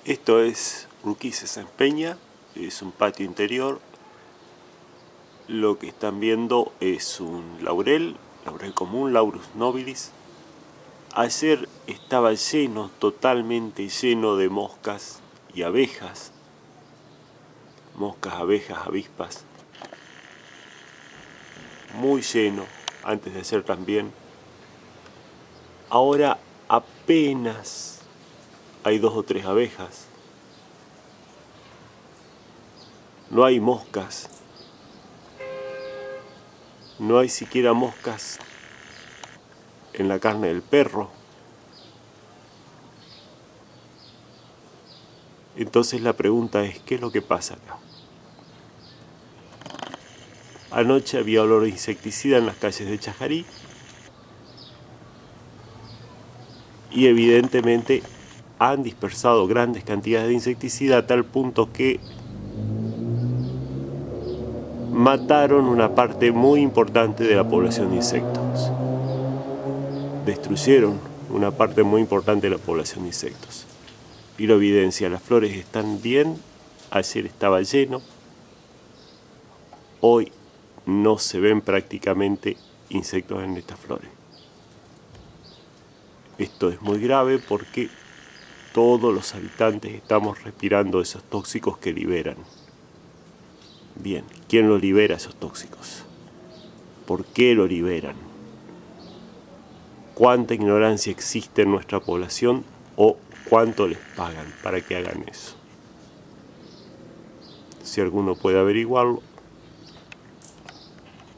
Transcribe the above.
Esto es Urquiza en Peña, es un patio interior. Lo que están viendo es un laurel común, Laurus nobilis. Ayer estaba lleno, totalmente lleno de moscas y abejas. Moscas, abejas, avispas. Muy lleno, antes de ayer también. Ahora apenas hay 2 o 3 abejas. No hay moscas. No hay siquiera moscas en la carne del perro. Entonces la pregunta es, ¿qué es lo que pasa acá? Anoche había olor a insecticida en las calles de Chajarí y evidentemente han dispersado grandes cantidades de insecticida a tal punto que mataron una parte muy importante de la población de insectos. Destruyeron una parte muy importante de la población de insectos. Y lo evidencia, las flores están bien, ayer estaba lleno, hoy no se ven prácticamente insectos en estas flores. Esto es muy grave porque todos los habitantes estamos respirando esos tóxicos que liberan. Bien, ¿quién los libera esos tóxicos? ¿Por qué lo liberan? ¿Cuánta ignorancia existe en nuestra población o cuánto les pagan para que hagan eso? Si alguno puede averiguarlo,